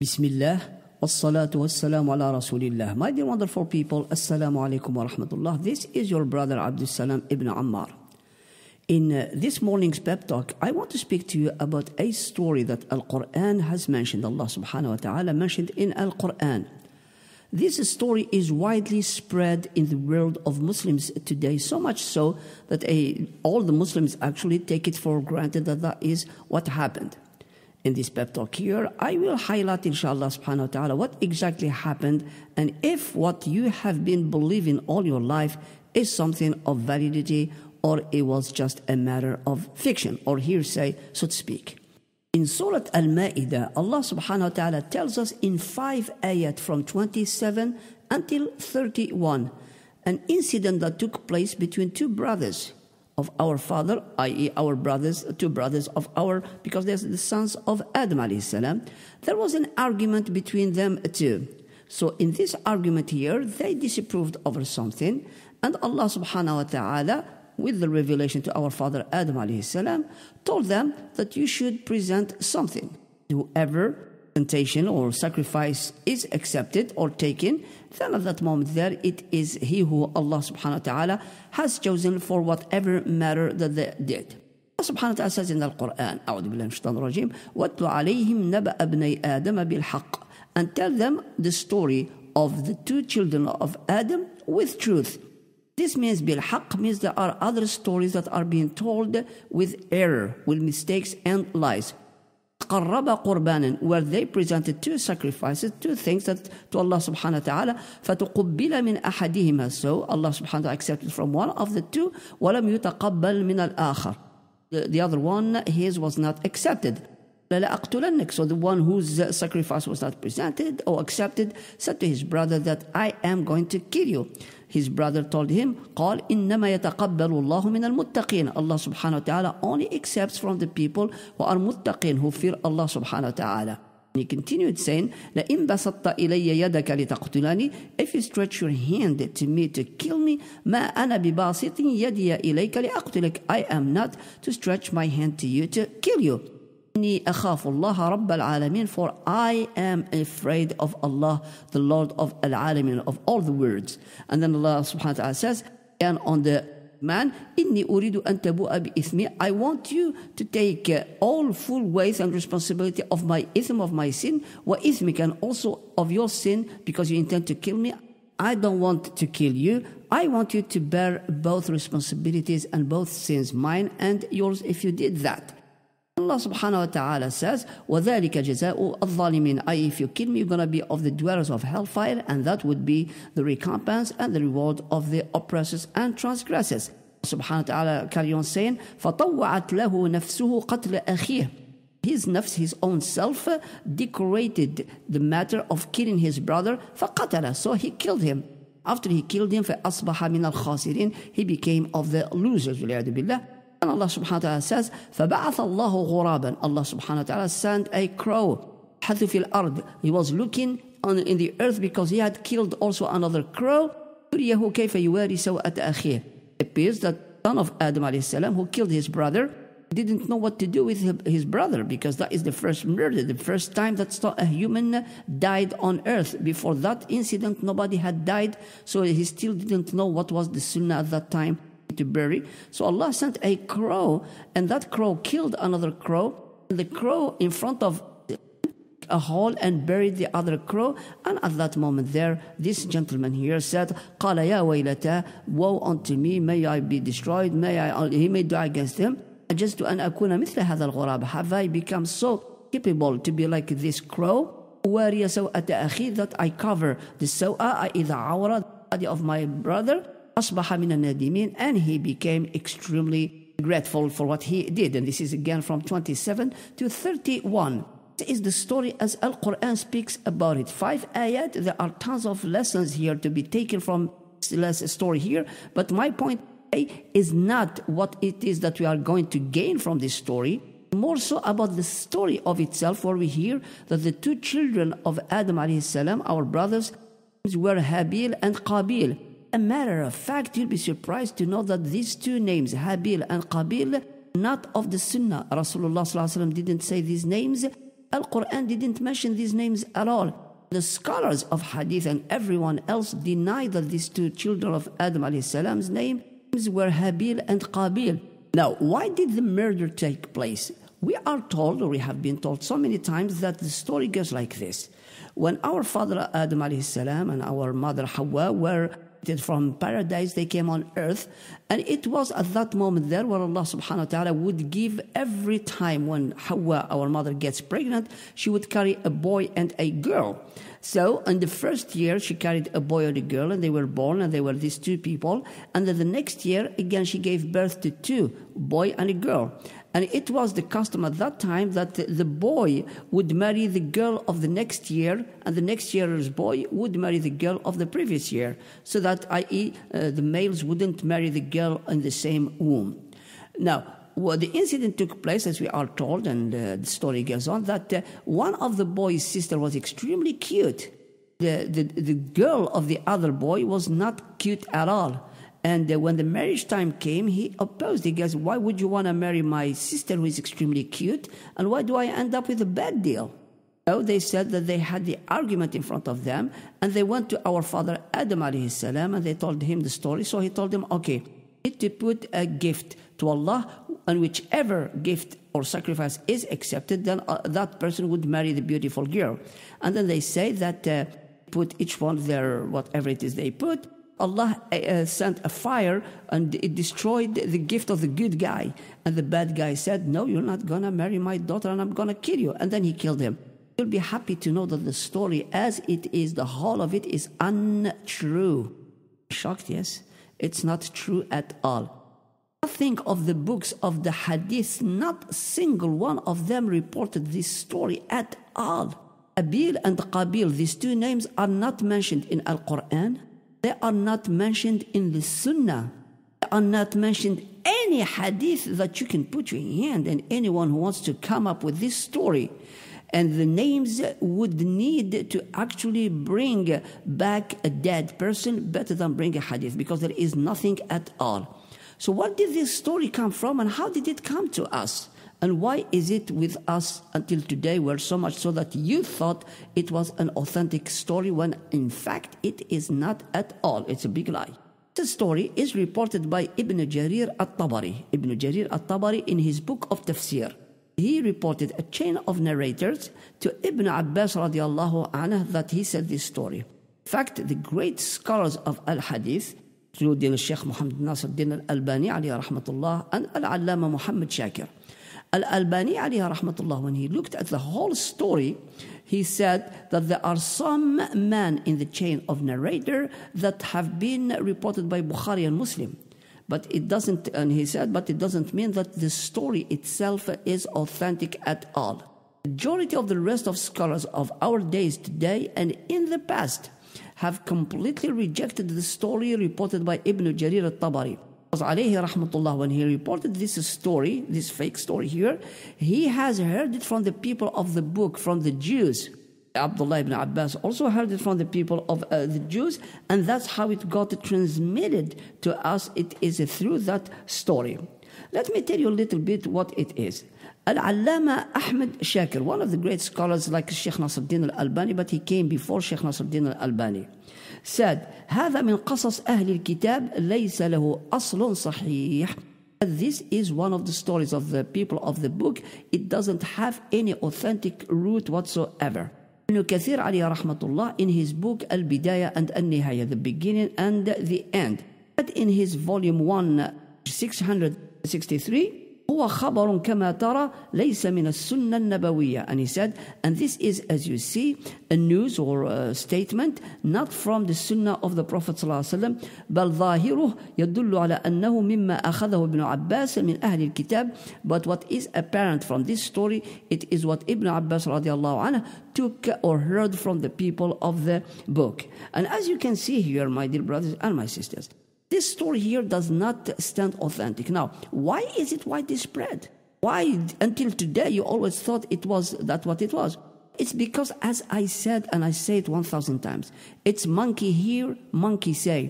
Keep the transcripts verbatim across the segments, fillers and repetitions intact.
Bismillah, wassalatu wassalamu ala rasulillah. My dear wonderful people, assalamu alaikum wa rahmatullah. This is your brother Abdul Salam ibn Ammar. In uh, this morning's pep talk, I want to speak to you about a story that Al-Quran has mentioned. Allah subhanahu wa ta'ala mentioned in Al-Quran. This story is widely spread in the world of Muslims today, so much so that a, all the Muslims actually take it for granted that that is what happened. In this pep talk here, I will highlight, inshallah subhanahu wa ta'ala, what exactly happened and if what you have been believing all your life is something of validity or it was just a matter of fiction or hearsay, so to speak. In Surah Al-Ma'idah, Allah subhanahu wa ta'ala tells us in five ayat from twenty-seven until thirty-one, an incident that took place between two brothers of our father, that is our brothers, two brothers of our, because they're the sons of Adam alayhi salam. There was an argument between them two. So in this argument here, they disapproved over something, and Allah subhanahu wa ta'ala, with the revelation to our father Adam alayhi salam, told them that you should present something. Whoever presentation or sacrifice is accepted or taken, then at that moment there, it is he who Allah subhanahu wa ta'ala has chosen for whatever matter that they did. Allah subhanahu wa ta'ala says in the Quran, أعوذ بالله من الشيطان الرجيم, وَاتْلُ عَلَيْهِمْ نَبَأَ ابْنَيْ آدَمَ بِالْحَقِّ, and tell them the story of the two children of Adam with truth. This means bil-haqq means there are other stories that are being told with error, with mistakes and lies. قَرَّبَ قُرْبَانًا, where they presented two sacrifices, two things that to Allah subhanahu wa ta'ala, فَتُقُبِّلَ مِنْ أَحَدِهِمَا, so Allah subhanahu wa ta'ala accepted from one of the two, وَلَمْ يُتَقَبَّلْ مِنَ الْآخَرِ, the, the other one, his was not accepted. لَأَقْتُلَنَّكَ, so the one whose sacrifice was not presented or accepted said to his brother that I am going to kill you. His brother told him, قال إنما يتقبل الله من المتقين. Allah subhanahu wa ta'ala only accepts from the people who are muttaqin, who fear Allah subhanahu wa ta'ala. He continued saying, لَإِن بَسَطْتَ إِلَيَّ يَدَكَ لِتَقْتُلَنِي, if you stretch your hand to me to kill me, مَا أَنَا بِبَاسِطٍ يَدِيَ إِلَيْكَ لِأَقْتُلَكَ, I am not to stretch my hand to you to kill you. إِنِّي أَخَافُ اللَّهَ رَبَّ الْعَالَمِينَ, for I am afraid of Allah, the Lord of Al-Alamin, of all the worlds. And then Allah subhanahu wa ta'ala says, and on the man, إِنِّي أُرِيدُ أَن تَبُوءَ بِإِثْمِي, I want you to take uh, all full weight and responsibility of my ithm, of my sin, وَإِثْمِكَ, and also of your sin, because you intend to kill me. I don't want to kill you. I want you to bear both responsibilities and both sins, mine and yours, if you did that. Allah subhanahu wa ta'ala says, وَذَلِكَ جَزَاءُ الظَّالِمِينَ, I, if you kill me, you're going to be of the dwellers of hellfire, and that would be the recompense and the reward of the oppressors and transgressors. Subhanahu wa ta'ala carry on saying, فَطَوَّعَتْ لَهُ نَفْسُهُ قَتْلَ أَخِيهِ, his nafs, his own self, decorated the matter of killing his brother, فَقَتَلَ, so he killed him. After he killed him, فَأَصْبَحَ مِنَ الْخَاسِرِينَ, he became of the losers. And Allah subhanahu wa ta'ala says, فَبَعَثَ اللَّهُ غُرَابًا, Allah subhanahu wa ta'ala sent a crow, حَثُ فِي الْأَرْضِ, he was looking on, in the earth because he had killed also another crow. يُرِيَهُ كَيْفَ يُوَارِي سَوْءَةَ أَخِيهِ, it appears that son of Adam alayhi salam, who killed his brother, didn't know what to do with his brother, because that is the first murder, the first time that a human died on earth. Before that incident, nobody had died, so he still didn't know what was the sunnah at that time to bury. So Allah sent a crow, and that crow killed another crow, and the crow in front of a hole and buried the other crow. And at that moment there, this gentleman here said, قَالَ يَا وَيْلَتَا, woe unto me, may I be destroyed, may I, he may die against him. Just to أن أكون مثل هذا الغراب, have I become so capable to be like this crow? وَارِيَ سَوْءَةَ أَخِي, that I cover the سَوْءَ, that is the awra, the body of my brother. أصبح من النادمين, and he became extremely grateful for what he did. And this is again from twenty-seven to thirty-one. This is the story as Al-Quran speaks about it. Five ayat, there are tons of lessons here to be taken from this story here. But my point is not what it is that we are going to gain from this story, more so about the story of itself, where we hear that the two children of Adam alayhi salam, our brothers, were Habil and Qabil. A matter of fact, you'll be surprised to know that these two names, Habil and Qabil, not of the Sunnah. Rasulullah sallallahu alaihi wasallam didn't say these names. Al-Quran didn't mention these names at all. The scholars of Hadith and everyone else deny that these two children of Adam alayhi salam's names were Habil and Qabil. Now, why did the murder take place? We are told, or we have been told so many times, that the story goes like this. When our father Adam alayhi salam and our mother Hawa were from paradise, they came on earth, and it was at that moment there where Allah subhanahu wa ta'ala would give every time when Hawa, our mother, gets pregnant, she would carry a boy and a girl. So in the first year she carried a boy and a girl, and they were born, and they were these two people. And then the next year again she gave birth to two, boy and a girl. And it was the custom at that time that the boy would marry the girl of the next year, and the next year's boy would marry the girl of the previous year, so that, that is, uh, the males wouldn't marry the girl in the same womb. Now, well, the incident took place, as we are told, and uh, the story goes on, that uh, one of the boy's sister was extremely cute. The, the, the girl of the other boy was not cute at all. And uh, when the marriage time came, he opposed. He goes, why would you want to marry my sister who is extremely cute? And why do I end up with a bad deal? So they said that they had the argument in front of them, and they went to our father Adam alayhi salam, and they told him the story. So he told them, okay, you need to put a gift to Allah, and whichever gift or sacrifice is accepted, then uh, that person would marry the beautiful girl. And then they say that uh, put each one their, whatever it is they put, Allah uh, sent a fire and it destroyed the gift of the good guy. And the bad guy said, no, you're not going to marry my daughter and I'm going to kill you. And then he killed him. You'll be happy to know that the story as it is, the whole of it is untrue. Shocked, yes? It's not true at all. Nothing of the books of the hadith, not a single one of them reported this story at all. Abil and Qabil, these two names are not mentioned in Al-Quran. They are not mentioned in the Sunnah. They are not mentioned any hadith that you can put your hand, and anyone who wants to come up with this story. And the names would need to actually bring back a dead person better than bring a hadith, because there is nothing at all. So where did this story come from, and how did it come to us? And why is it with us until today, where so much so that you thought it was an authentic story, when in fact it is not at all? It's a big lie. The story is reported by Ibn Jarir al-Tabari. Ibn Jarir al-Tabari, in his book of Tafsir, he reported a chain of narrators to Ibn Abbas radiallahu anhu that he said this story. In fact, the great scholars of al-Hadith, including Sheikh Muhammad Nasir Din al-Albani alayhi rahmatullah and al-Allama Muhammad Shakir. Al-Albani alayhi rahmatullah, when he looked at the whole story, he said that there are some men in the chain of narrator that have been reported by Bukhari and Muslim. But it doesn't, and he said, but it doesn't mean that the story itself is authentic at all. The majority of the rest of scholars of our days today and in the past have completely rejected the story reported by Ibn Jarir al-Tabari. Alayhi rahmatullah, when he reported this story, this fake story here, he has heard it from the people of the book, from the Jews. Abdullah ibn Abbas also heard it from the people of uh, the Jews, and that's how it got transmitted to us. It is through that story. Let me tell you a little bit what it is. Al-Allama Ahmed Shakir, one of the great scholars like Sheikh Nasruddin al-Albani, but he came before Sheikh Nasruddin al-Albani, said, هذا من قصص أهل الكتاب ليس له أصل صحيح. This is one of the stories of the people of the book. It doesn't have any authentic root whatsoever. Ibn Kathir alayhi rahmatullah, in his book Al-Bidayah and Al-Nihaya, the beginning and the end, but in his volume one, six hundred sixty-three, هو خبر كما ترى ليس من السنة النبوية. And he said, and this is, as you see, a news or a statement not from the Sunnah of the Prophet صلى الله عليه وسلم, بل ظاهره يدل على أنه مما أخذه ابن عباس من أهل الكتاب. But what is apparent from this story, it is what Ibn Abbas رضي الله عنه took or heard from the people of the book. And as you can see here, my dear brothers and my sisters, this story here does not stand authentic. Now, why is it widely spread? Why, until today, you always thought it was that what it was? It's because, as I said, and I say it one thousand times, it's monkey here, monkey say.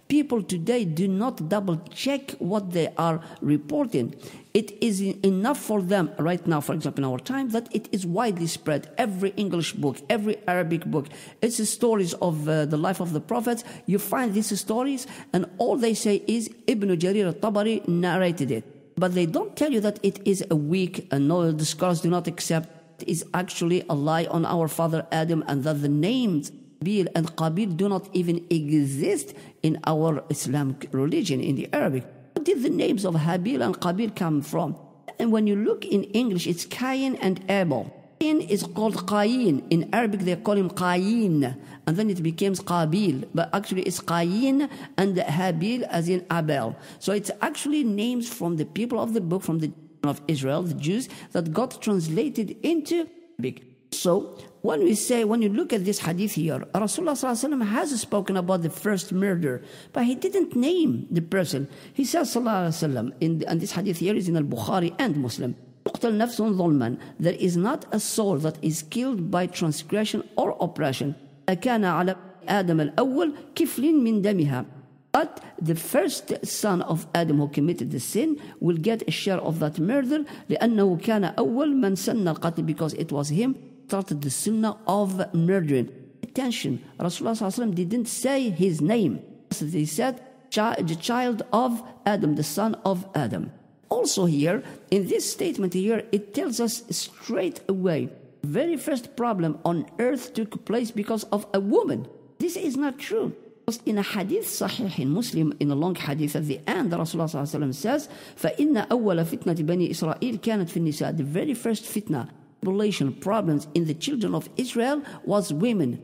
People today do not double check what they are reporting. It is enough for them right now, for example, in our time, that it is widely spread. Every English book, every Arabic book, it's the stories of uh, the life of the prophets. You find these stories, and all they say is Ibn Jarir al-Tabari narrated it. But they don't tell you that it is a weak, and no, the scholars do not accept. It is actually a lie on our father Adam, and that the names Habil and Qabil do not even exist in our Islamic religion, in the Arabic. Where did the names of Habil and Qabil come from? And when you look in English, it's Cain and Abel. Cain is called Qayin. In Arabic, they call him Qayin. And then it becomes Qabil. But actually, it's Qayin and Habil as in Abel. So it's actually names from the people of the book, from the of Israel, the Jews, that got translated into Arabic. So, when we say, when you look at this hadith here, Rasulullah sallallahu alaihi wasallam has spoken about the first murder, but he didn't name the person. He says, sallallahu alaihi wasallam, in, and this hadith here is in Al-Bukhari and Muslim, تُقْتَلْ نَفْسٌ ظُلْمًا, there is not a soul that is killed by transgression or oppression. أَكَانَ عَلَى آدَمَ الْأَوَّلِ كِفْلٍ مِنْ دَمِهَا. But the first son of Adam who committed the sin will get a share of that murder, لأنه كان أول من سن القتل, because it was him started the sunnah of murdering. Attention, Rasulullah sallallahu alaihi wasallam didn't say his name. He said, the child of Adam, the son of Adam. Also here, in this statement here, it tells us straight away, very first problem on earth took place because of a woman. This is not true. In a hadith sahih in Muslim, in a long hadith at the end, Rasulullah sallallahu alaihi wasallam says, فَإِنَّ أَوَّلَ فِتْنَةِ بَنِي إِسْرَائِيل كَانَتْ فِي النِّسَاءِ. The very first fitna, tribulation, problems in the children of Israel was women.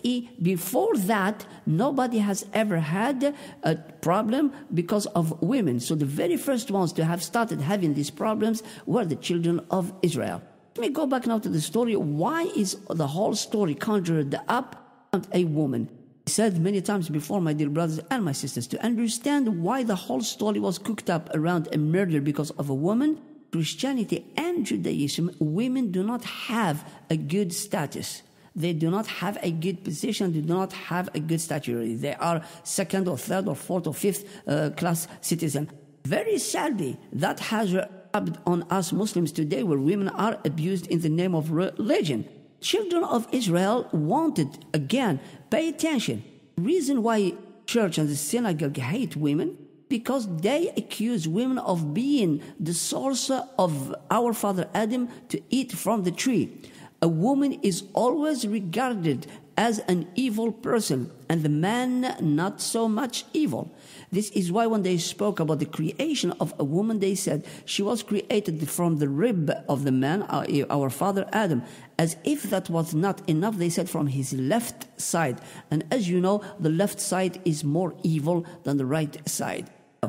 Before that, nobody has ever had a problem because of women. So the very first ones to have started having these problems were the children of Israel. Let me go back now to the story. Why is the whole story conjured up around a woman? I said many times before, my dear brothers and my sisters, to understand why the whole story was cooked up around a murder because of a woman, Christianity and Judaism, women do not have a good status. They do not have a good position. They do not have a good stature. They are second or third or fourth or fifth uh, class citizen. Very sadly, that has rubbed on us Muslims today, where women are abused in the name of religion. Children of Israel wanted, again, pay attention. Reason why church and the synagogue hate women, because they accuse women of being the source of our father Adam to eat from the tree. A woman is always regarded as an evil person, and the man not so much evil. This is why when they spoke about the creation of a woman, they said she was created from the rib of the man, our father Adam. As if that was not enough, they said from his left side. And as you know, the left side is more evil than the right side.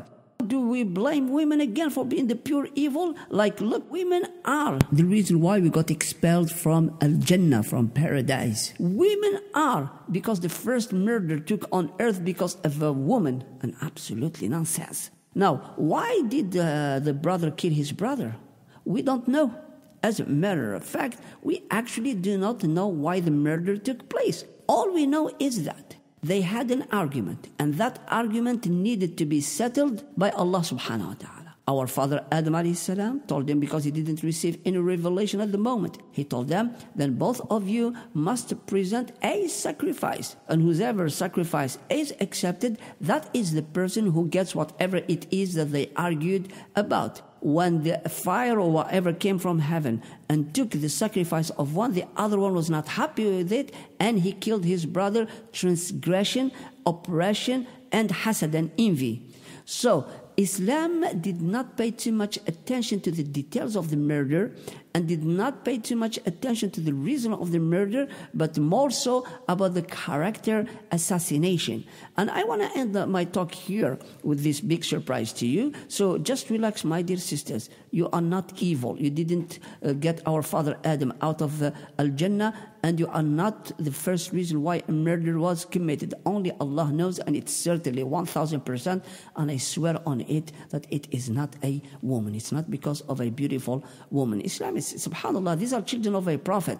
Do we blame women again for being the pure evil? Like, look, women are the reason why we got expelled from Al-Jannah, from paradise. Women are, because the first murder took on earth because of a woman. And absolutely nonsense. Now, why did uh, the brother kill his brother? We don't know. As a matter of fact, we actually do not know why the murder took place. All we know is that they had an argument, and that argument needed to be settled by Allah subhanahu wa ta'ala. Our father Adam alayhi salam told them, because he didn't receive any revelation at the moment, he told them, then both of you must present a sacrifice, and whoever sacrifice is accepted, that is the person who gets whatever it is that they argued about. When the fire or whatever came from heaven and took the sacrifice of one, the other one was not happy with it, and he killed his brother. Transgression, oppression, and hasad and envy. So Islam did not pay too much attention to the details of the murder, and did not pay too much attention to the reason of the murder, but more so about the character assassination. And I want to end my talk here with this big surprise to you. So just relax, my dear sisters. You are not evil. You didn't uh, get our father Adam out of uh, Al-Jannah, and you are not the first reason why a murder was committed. Only Allah knows, and it's certainly one thousand percent, and I swear on it that it is not a woman. It's not because of a beautiful woman. Islam is, subhanAllah, these are children of a prophet.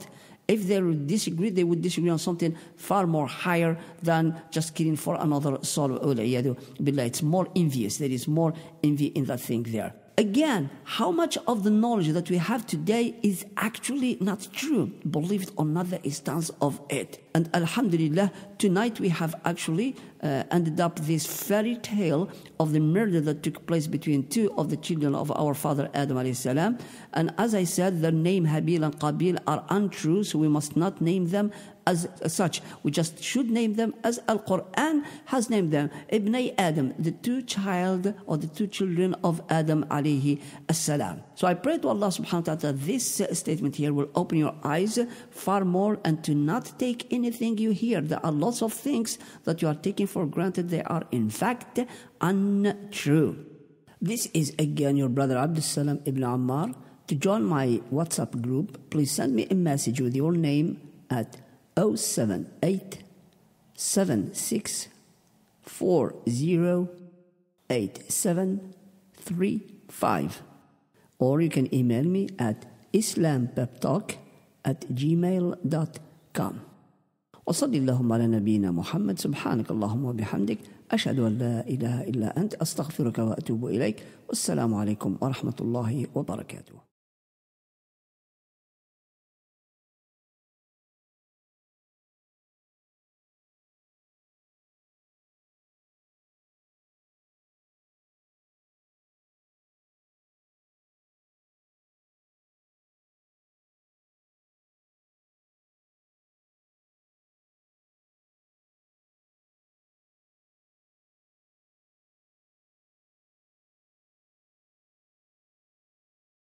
If they would disagree, they would disagree on something far more higher than just killing for another soul. It's more envious. There is more envy in that thing there. Again, how much of the knowledge that we have today is actually not true? Believe it or not, there is tons of it. And alhamdulillah, tonight we have actually uh, ended up this fairy tale of the murder that took place between two of the children of our father Adam alayhi salam. And as I said, their name Habil and Qabil are untrue, so we must not name them as such. We just should name them as Al-Quran has named them. Ibnay Adam, the two child or the two children of Adam alayhi salam. So I pray to Allah subhanahu wa ta'ala that this statement here will open your eyes far more and to not take anything you hear. There are lots of things that you are taking for granted. They are in fact untrue. This is again your brother Abdul Salam Ibn Ammar. To join my WhatsApp group, please send me a message with your name at oh seven eight seven six four zero eight seven three five, or you can email me at islampeptalk at gmail dot com. وصلي اللهم على نبينا محمد سبحانك اللهم وبحمدك أشهد أن لا إله إلا أنت أستغفرك وأتوب إليك والسلام عليكم ورحمة الله وبركاته.